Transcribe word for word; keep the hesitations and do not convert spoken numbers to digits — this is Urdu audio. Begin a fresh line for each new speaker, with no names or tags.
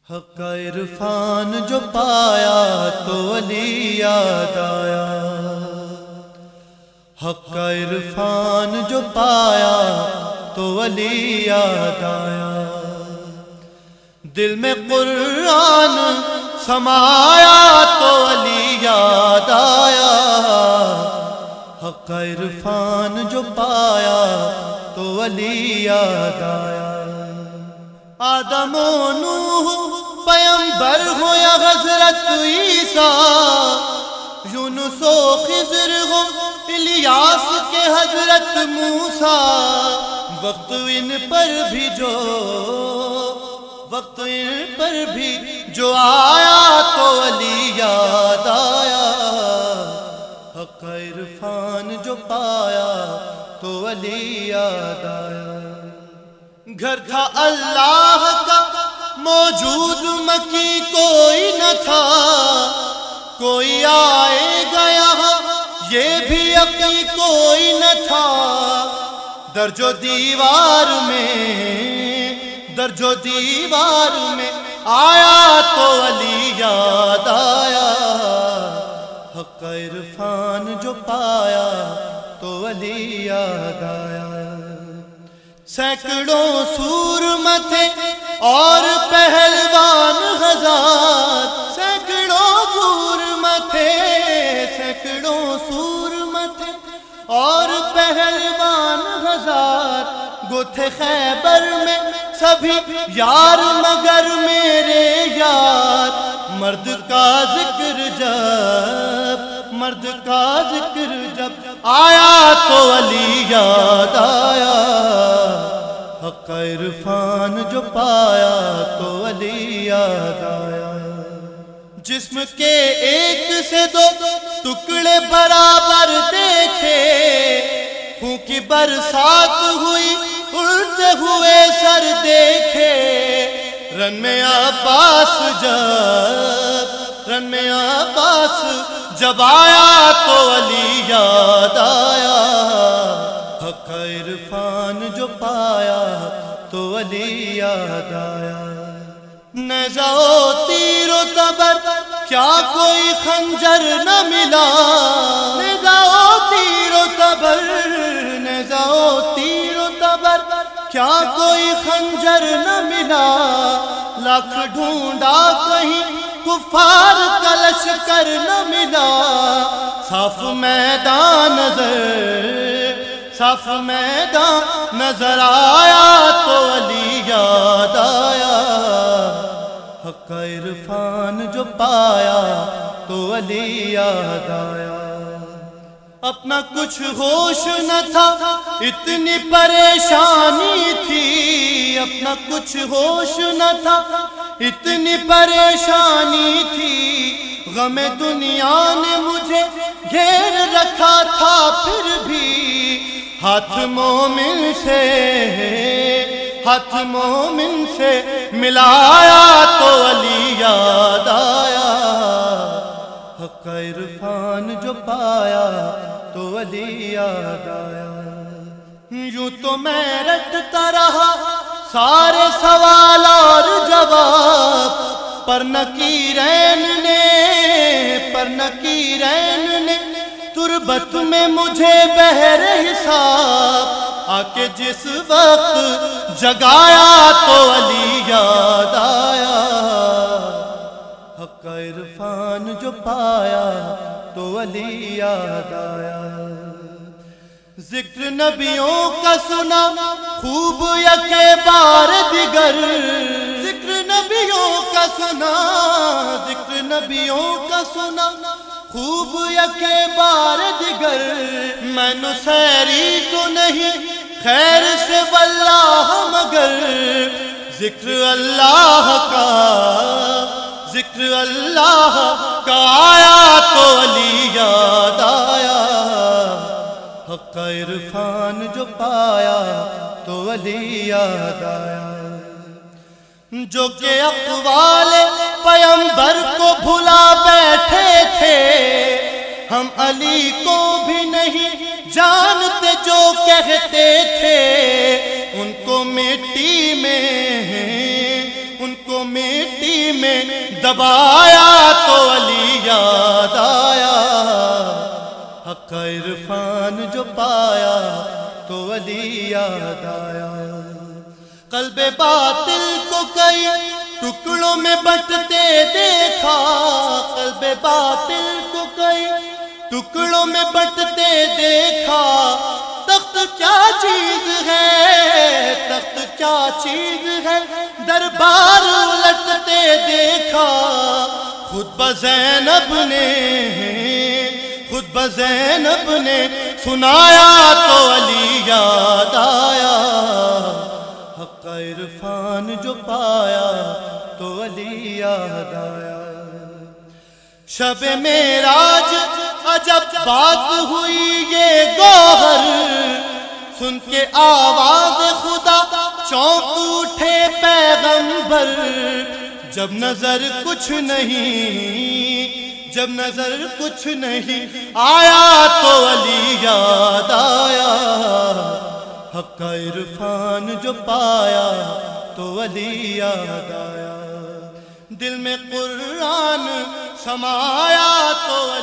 حق عرفان جو پایا تو ولی یاد آیا، حق عرفان جو پایا تو ولی یاد آیا، دل میں قرآن سمایا تو ولی یاد آیا، حق عرفان جو پایا تو ولی یاد آیا۔ آدم و نوح پیغمبر ہو یا حضرت عیسیٰ، یونس و خضر ہو الیاس کے حضرت موسیٰ، وقت ان پر بھی جو وقت ان پر بھی جو آیا تو ولی یاد آیا، حق عرفان جو پایا تو ولی یاد آیا۔ گھر تھا اللہ کا موجود مکی کوئی نہ تھا، کوئی آئے گیا یہ بھی یقین کوئی نہ تھا، درج و دیوار میں درج و دیوار میں آیا تو ولی یاد آیا، حق عرفان جو پایا تو ولی یاد آیا۔ سینکڑوں سورم تھے اور پہلوان ہزار، سینکڑوں سورم تھے سینکڑوں سورم تھے اور پہلوان ہزار، گو تھے خیبر میں سبھی یار مگر میرے یار، مرد کا ذکر جب مرد کا ذکر جب آیا تو ولی یاد آیا، حق عرفان جو پایا تو ولی یاد آیا۔ جسم کے ایک سے دو ٹکڑے برابر دیکھے، خون کی برسات ہوئی اڑتے ہوئے سر دیکھے، رن میں عباس جب رن میں عباس جب آیا تو ولی یاد آیا، حق عرفان جو پایا تو ولی یاد آیا۔ نیزہ و تیر و تبر کیا کوئی خنجر نہ ملا، نیزہ و تیر و تبر نیزہ و تیر و تبر کیا کوئی خنجر نہ ملا، لاکھ ڈھونڈا کہیں کفار کا لشکر نہ ملا، صاف میدان نظر صاف میدان نظر آیا تو ولی یاد آیا، حق عرفان جو پایا تو ولی یاد آیا۔ اپنا کچھ ہوش نہ تھا اتنی پریشانی تھی، اپنا کچھ ہوش نہ تھا اتنی پریشانی تھی، غم دنیا نے مجھے گھیر رکھا تھا، پھر بھی ہاتھ مومن سے ہاتھ مومن سے ملایا تو ولی یاد آیا، حق عرفان جو پایا تو ولی یاد آیا۔ یوں تو میں رٹتا رہا سارے سوال اور جواب، پر نکیرین نے پر نکیرین نے تربت میں مجھے بہر حساب آ کے جس وقت جگایا تو ولی یاد آیا، حق عرفان جو پایا تو ولی یاد آیا۔ ذکر نبیوں کا سنا خوب یکے بار دیگر، ذکر نبیوں کا سنا ذکر نبیوں کا سنا خوب یکے بار دیگر، میں نصیری تو نہیں خیر سے واللہ مگر، ذکر اللہ کا ذکر اللہ کا آیا تو ولی یاد آیا، حق عرفان جو پایا تو ولی یاد آیا۔ جو کہ اقوال پیغمبر کو بھلا بیٹھے تھے، ہم علی کو بھی نہیں جانتے جو کہتے تھے، ان کو مٹی میں ان کو مٹی مٹی میں دبایا تو علی یاد آیا، حق عرفان جو پایا تو علی یاد آیا۔ قلب باطل کو کئی ٹکڑوں میں بٹتے دیکھا، قلب باطل کو کئی ٹکڑوں میں بٹتے دیکھا، تخت کیا چیز ہے، تخت کیا چیز ہے، دربار الٹتے دیکھا۔ خود بزینب نے خود بزینب نے سنایا تو علی یاد آیا، حق عرفان جو پایا تو علی یاد آیا۔ شب معراج عجب بات ہوئی یہ گوہر، سن کے آواز خدا چونک اٹھے پیغمبر۔ جب نظر کچھ نہیں جب نظر کچھ نہیں آیا تو علی یاد آیا، حق عرفان جو پایا تو علی یاد آیا۔ دل میں قرآن سمایا تو